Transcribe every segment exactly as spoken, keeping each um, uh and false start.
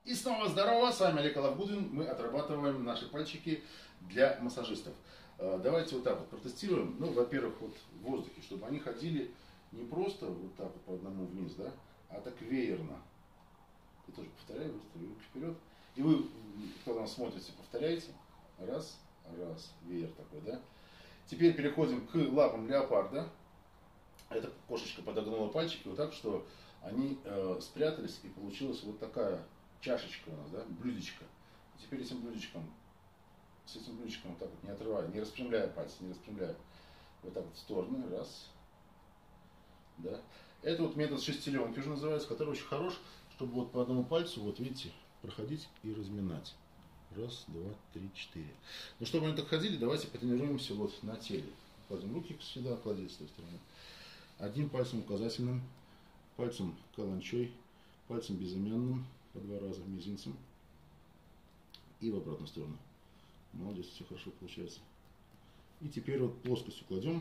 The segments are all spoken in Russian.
И снова здорово, с вами Олег Алавгудвин. Мы отрабатываем наши пальчики для массажистов. Давайте вот так вот протестируем. Ну, во-первых, вот в воздухе, чтобы они ходили не просто вот так вот по одному вниз, да, а так веерно. Я тоже повторяю, выставлю руки вперед. И вы, кто нас смотрите, повторяйте. Раз, раз, веер такой, да. Теперь переходим к лапам леопарда. Эта кошечка подогнула пальчики вот так, что они э, спрятались, и получилась вот такая чашечка у нас, да, блюдечко. И теперь этим блюдечком, с этим блюдечком вот так вот, не отрывая, не распрямляя пальцы, не распрямляя, вот так вот в стороны, раз, да. Это вот метод шестеренки уже называется, который очень хорош, чтобы вот по одному пальцу, вот видите, проходить и разминать. Раз, два, три, четыре. Но чтобы они так ходили, давайте потренируемся вот на теле. Кладем руки сюда, кладите с той стороны. Одним пальцем указательным, пальцем каланчой, пальцем безымянным, по два раза мизинцем и в обратную сторону. Молодец, все хорошо получается. И теперь вот плоскостью кладем,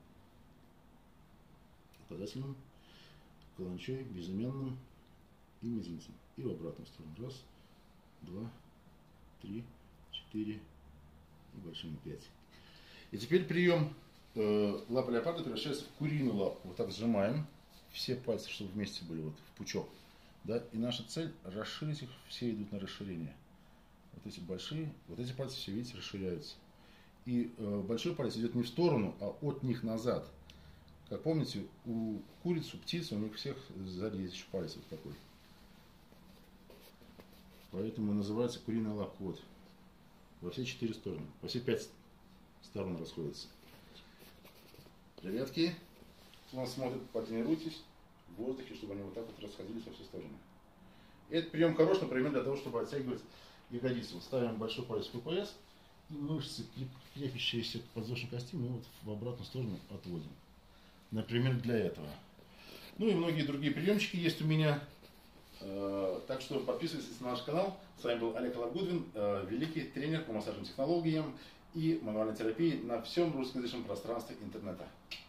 указательным, каланчой, безымянным и мизинцем. И в обратную сторону. Раз, два, три, четыре и большими пять. И теперь прием э, лапы леопарда превращается в куриную лапу. Вот так сжимаем все пальцы, чтобы вместе были вот в пучок. Да? И наша цель расширить их, все идут на расширение. Вот эти большие, вот эти пальцы все, видите, расширяются. И э, большой палец идет не в сторону, а от них назад. Как помните, у куриц, у птиц, у них всех сзади есть еще палец вот такой. Поэтому называется куриная лапка. Вот. Во все четыре стороны. Во все пять сторон расходятся. Ребятки, кто нас смотрит, потренируйтесь в воздухе, чтобы они вот так вот расходились во все стороны. Этот прием хорош, например, для того, чтобы оттягивать ягодицы. Вот ставим большой палец в ППС и мышцы, крепящиеся к подвздошной кости, мы вот в обратную сторону отводим. Например, для этого. Ну и многие другие приемчики есть у меня. Так что подписывайтесь на наш канал. С вами был Олег Алавгудвин, великий тренер по массажным технологиям и мануальной терапии на всем русскоязычном пространстве интернета.